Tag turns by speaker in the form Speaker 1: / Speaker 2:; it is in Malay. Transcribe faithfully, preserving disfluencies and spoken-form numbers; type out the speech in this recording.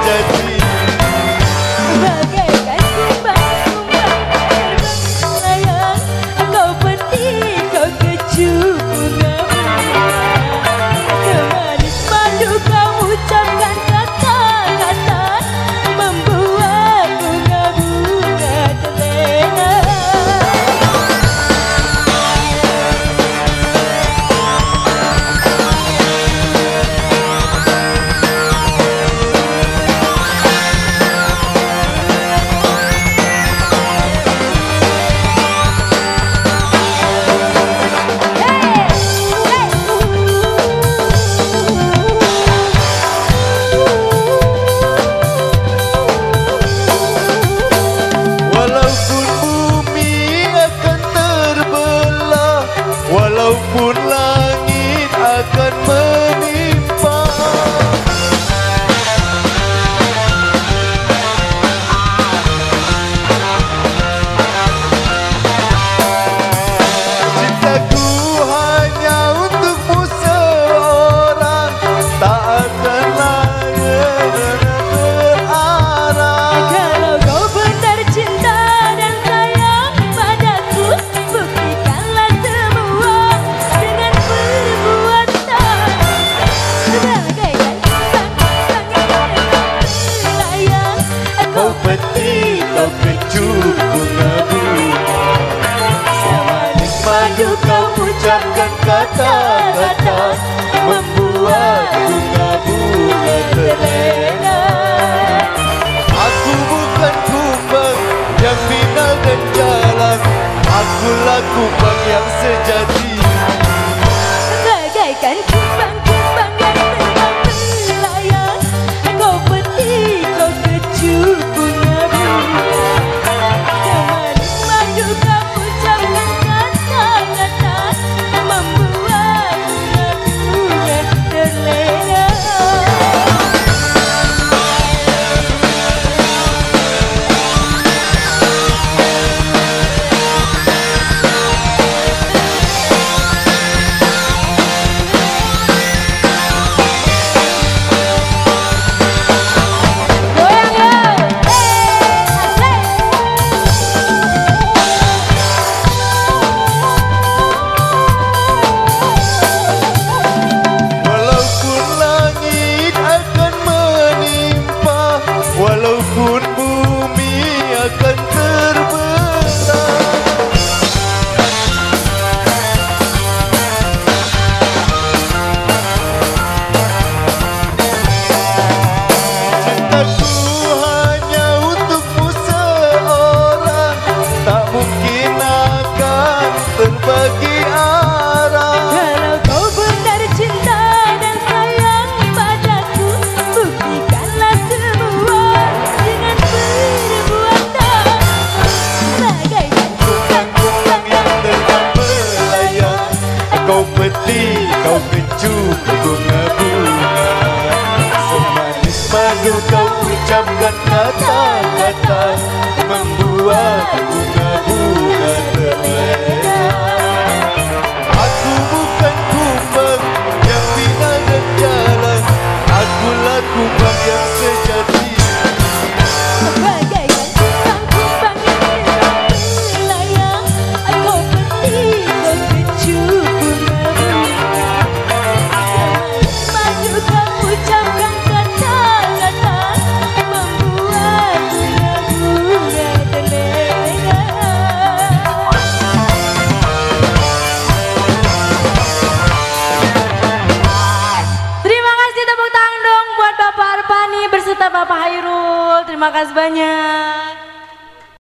Speaker 1: sejati.
Speaker 2: Bagaikan kumbang-kumbang sayang, kau petik, kau kecup bunga-bunga. Kemanis madu kau ucapkan kata-kata, membuat bunga-bunga terlena.
Speaker 1: Walaupun langit akan menimpa, cintaku hanya untukmu seorang, tak akan layak berarah.
Speaker 2: Kalau kau benar cinta dan sayang padaku, buktikanlah semua dengan perbuatan. Bagaikan sang-sang melayang,
Speaker 1: Kau petik, kau kecup bunga-bunga. Semanis madu kau ucapkan kata-kata, membuat bunga-bunga terlena. Aku bukan kumbang yang final dan jalan, akulah kumbang yang sejati.
Speaker 2: bagaikan kumbang-kumbang yang terbang melayang, kau petik, kau kecup bunga-bunga. Semanis madu kau ucapkan kata-kata, membuat bunga-bunga terlena. Goyang yo, eh,
Speaker 1: Walaupun langit akan menimpa, walaupun bumi akan terbelah, cintaku hanya untukmu seorang, tak mungkin akan terbagi arah.
Speaker 2: Kalau kau benar cinta dan sayang padaku, buktikanlah semua dengan perbuatan. Bagaikan kumbang-kumbang yang
Speaker 1: Terbang melayang, kau petik, kau kecup bunga-bunga. Semanis madu kau ucapkan kata-kata, membuat bunga-bunga terlena. Aku bukan kumbang yang final dan jalan, akulah kumbang yang sejati.
Speaker 2: bagaikan kumbang-kumbang yang terbang melayang, kau petik, kau kecup bunga-bunga. Semanis madu kau ucapkan kata-kata, membuat bunga-bunga terlena. Terima kasih, tepuk tangan dong buat Bapak Arpani berserta Bapak Hairul. Terima kasih banyak.